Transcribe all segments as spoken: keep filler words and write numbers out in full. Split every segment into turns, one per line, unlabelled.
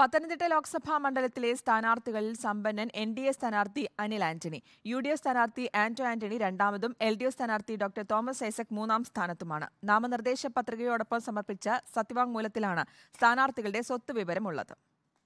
പത്തനംതിട്ട ലോക്സഭാ മണ്ഡലത്തിലെ സ്ഥാനാർത്ഥികളിൽ സമ്പന്നൻ എൻ ഡി എ സ്ഥാനാർത്ഥി Anil Antony, U D F സ്ഥാനാർത്ഥി ആന്റോ ആന്റണി രണ്ടാമതും എൽ ഡി എഫ് സ്ഥാനാർത്ഥി ഡോക്ടർ തോമസ് ഐസക് മൂന്നാം സ്ഥാനത്തുമാണ്. നാമനിർദ്ദേശ പത്രികയോടൊപ്പം സമർപ്പിച്ച സത്യവാങ്മൂലത്തിലാണ് സ്ഥാനാർത്ഥികളുടെ സ്വത്ത് വിവരമുള്ളത്.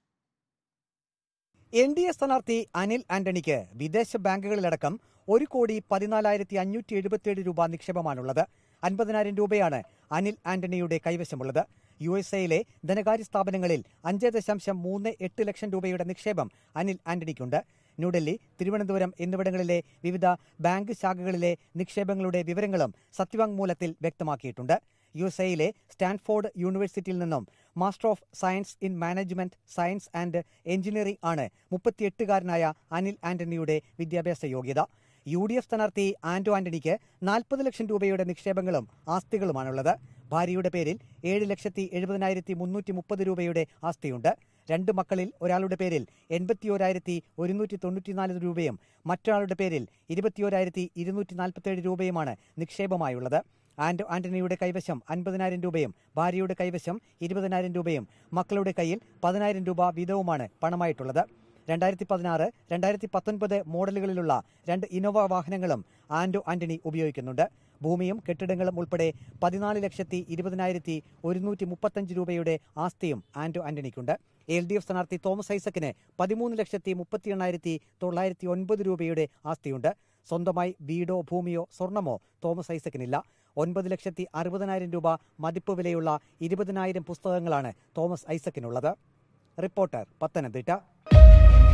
എൻ ഡി എ സ്ഥാനാർത്ഥി അനിൽ ആന്റണിക്ക് വിദേശ ബാങ്കുകളിലടക്കം ഒരു കോടി പതിനാലായിരത്തി അഞ്ഞൂറ്റി എഴുപത്തിയേഴ് രൂപ നിക്ഷേപമാണുള്ളത്. അൻപതിനായിരം രൂപയാണ് അനിൽ ആന്റണിയുടെ കൈവശമുള്ളത്. യു എസ് എയിലെ ധനകാര്യ സ്ഥാപനങ്ങളിൽ അഞ്ച് ദശാംശം മൂന്ന് എട്ട് ലക്ഷം രൂപയുടെ നിക്ഷേപം അനിൽ ആന്റണിക്കുണ്ട്. ന്യൂഡൽഹി, തിരുവനന്തപുരം എന്നിവിടങ്ങളിലെ വിവിധ ബാങ്ക് ശാഖകളിലെ നിക്ഷേപങ്ങളുടെ വിവരങ്ങളും സത്യവാങ്മൂലത്തിൽ വ്യക്തമാക്കിയിട്ടുണ്ട്. യു എസ് എയിലെ സ്റ്റാൻഫോർഡ് യൂണിവേഴ്സിറ്റിയിൽ നിന്നും master of science in management science and engineering ആണ് മുപ്പത്തിയെട്ടുകാരനായ അനിൽ ആന്റണിയുടെ വിദ്യാഭ്യാസ യോഗ്യത. യു ഡി എഫ് സ്ഥാനാർത്ഥി ആന്റോ ആന്റണിക്ക് നാൽപ്പത് ലക്ഷം രൂപയുടെ നിക്ഷേപങ്ങളും ആസ്തികളുമാണുള്ളത്. ഭാര്യയുടെ പേരിൽ ഏഴ് ലക്ഷത്തി എഴുപതിനായിരത്തി മുന്നൂറ്റി മുപ്പത് രൂപയുടെ ആസ്തിയുണ്ട്. രണ്ട് മക്കളിൽ ഒരാളുടെ പേരിൽ എൺപത്തിയോരായിരത്തി ഒരുന്നൂറ്റി തൊണ്ണൂറ്റിനാല് രൂപയും മറ്റൊരാളുടെ പേരിൽ ഇരുപത്തിയോരായിരത്തി ഇരുന്നൂറ്റി നാൽപ്പത്തിയേഴ് രൂപയുമാണ് നിക്ഷേപമായുള്ളത്. ആന്റോ ആന്റണിയുടെ കൈവശം അൻപതിനായിരം രൂപയും ഭാര്യയുടെ കൈവശം ഇരുപതിനായിരം രൂപയും മക്കളുടെ കയ്യിൽ പതിനായിരം രൂപ വീതവുമാണ് പണമായിട്ടുള്ളത്. രണ്ടായിരത്തി പതിനാറ് രണ്ടായിരത്തി പത്തൊൻപത് മോഡലുകളിലുള്ള രണ്ട് ഇന്നോവ വാഹനങ്ങളും ആന്റോ ആന്റണി ഉപയോഗിക്കുന്നുണ്ട്. ഭൂമിയും കെട്ടിടങ്ങളും ഉൾപ്പെടെ പതിനാല് ലക്ഷത്തി ഇരുപതിനായിരത്തി ഒരുന്നൂറ്റി മുപ്പത്തഞ്ച് രൂപയുടെ ആസ്തിയും ആന്റോ ആന്റണിക്കുണ്ട്. എൽ ഡി എഫ് സ്ഥാനാർത്ഥി തോമസ് ഐസക്കിന് പതിമൂന്ന് ലക്ഷത്തി മുപ്പത്തി എണ്ണായിരത്തി തൊള്ളായിരത്തി ഒൻപത് രൂപയുടെ ആസ്തിയുണ്ട്. സ്വന്തമായി വീടോ ഭൂമിയോ സ്വർണമോ തോമസ് ഐസക്കിനില്ല. ഒൻപത് ലക്ഷത്തി അറുപതിനായിരം രൂപ മതിപ്പ് വിലയുള്ള ഇരുപതിനായിരം പുസ്തകങ്ങളാണ് തോമസ് ഐസക്കിനുള്ളത്. റിപ്പോർട്ടർ, പത്തനംതിട്ട.